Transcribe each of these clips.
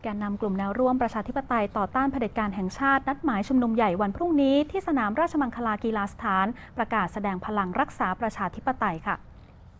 กนนำกลุ่มแนวร่วมประชาธิปไตยต่อต้านเผด็จการแห่งชาตินัดหมายชุมนุมใหญ่วันพรุ่งนี้ที่สนามราชมังคลากีฬาสถานประกาศแสดงพลังรักษาประชาธิปไตยค่ะ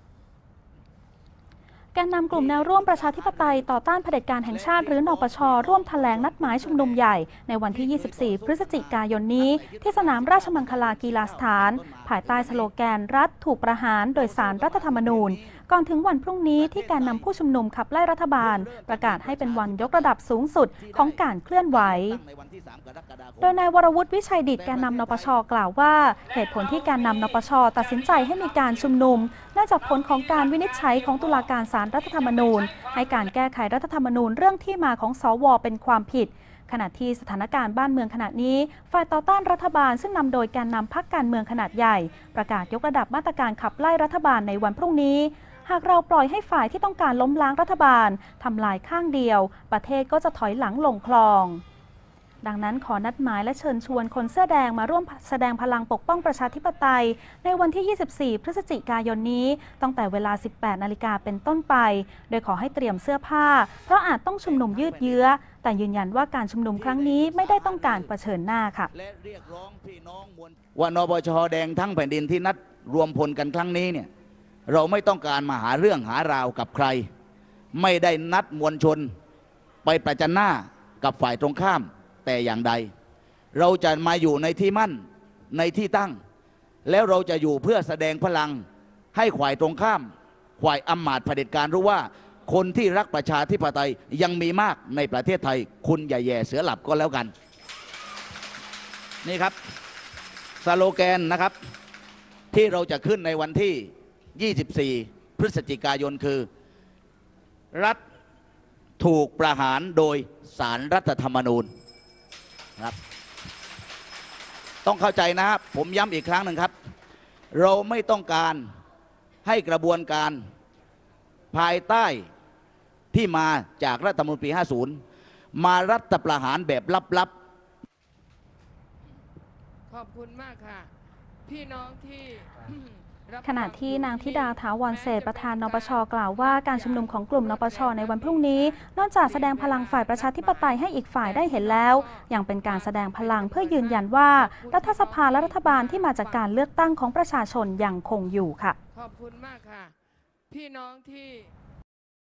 แกนนำกลุ่มแนวร่วมประชาธิปไตยต่อต้านเผด็จการแห่งชาติหรือนปช.ร่วมแถลงนัดหมายชุมนุมใหญ่ในวันที่ 24 พฤศจิกายนนี้ที่สนามราชมังคลากีฬาสถานภายใต้สโลแกนรัฐถูกประหารโดยศาลรัฐธรรมนูญก่อนถึงวันพรุ่งนี้ที่แกนนำผู้ชุมนุมขับไล่รัฐบาลประกาศให้เป็นวันยกระดับสูงสุดของการเคลื่อนไหวโดยนายวรวุฒิวิชัยดิษฐ์แกนนำนปช.กล่าวว่าเหตุผลที่แกนนำนปช.ตัดสินใจให้มีการชุมนุมเนื่องจากผลของการวินิจฉัยของตุลาการศาลรัฐธรรมนูญให้การแก้ไขรัฐธรรมนูญเรื่องที่มาของสว.เป็นความผิดขณะที่สถานการณ์บ้านเมืองขณะนี้ฝ่ายต่อต้านรัฐบาลซึ่งนำโดยแกนนำพรรคการเมืองขนาดใหญ่ประกาศยกระดับมาตรการขับไล่รัฐบาลในวันพรุ่งนี้หากเราปล่อยให้ฝ่ายที่ต้องการล้มล้างรัฐบาลทำลายข้างเดียวประเทศก็จะถอยหลังลงคลองดังนั้นขอนัดหมายและเชิญชวนคนเสื้อแดงมาร่วมแสดงพลังปกป้องประชาธิปไตยในวันที่ 24 พฤศจิกายนนี้ตั้งแต่เวลา 18 นาฬิกาเป็นต้นไปโดยขอให้เตรียมเสื้อผ้าเพราะอาจต้องชุมนุมยืดเยื้อแต่ยืนยันว่าการชุมนุมครั้งนี้ไม่ได้ต้องการเผชิญหน้าค่ะว่านปช.แดงทั้งแผ่นดินที่นัดรวมพลกันครั้งนี้เนี่ยเราไม่ต้องการมาหาเรื่องหาราวกับใครไม่ได้นัดมวลชนไปประจันหน้ากับฝ่ายตรงข้ามแต่อย่างใดเราจะมาอยู่ในที่มั่นในที่ตั้งแล้วเราจะอยู่เพื่อแสดงพลังให้ฝ่ายตรงข้ามฝ่ายอำมาตย์เผด็จการรู้ว่าคนที่รักประชาธิปไตยยังมีมากในประเทศไทยคุณอย่าแย่เสือหลับก็แล้วกันนี่ครับสโลแกนนะครับที่เราจะขึ้นในวันที่ 24 พฤศจิกายนคือรัฐถูกประหารโดยศาลรัฐธรรมนูญครับต้องเข้าใจนะครับผมย้ำอีกครั้งหนึ่งครับเราไม่ต้องการให้กระบวนการภายใต้ที่มาจากรัฐธรรมนูญปี 50 มารัฐประหารแบบลับขอบคุณมากค่ะพี่น้องที่ขณะที่นางธิดาถาวรเศรษฐ์ประธานนปช.กล่าวว่าการชุมนุมของกลุ่มนปช.ในวันพรุ่งนี้นอกจากแสดงพลังฝ่ายประชาธิปไตยให้อีกฝ่ายได้เห็นแล้วยังเป็นการแสดงพลังเพื่อยืนยันว่ารัฐสภาและรัฐบาลที่มาจากการเลือกตั้งของประชาชนยังคงอยู่ค่ะขอบคุณมากค่ะพี่น้องที่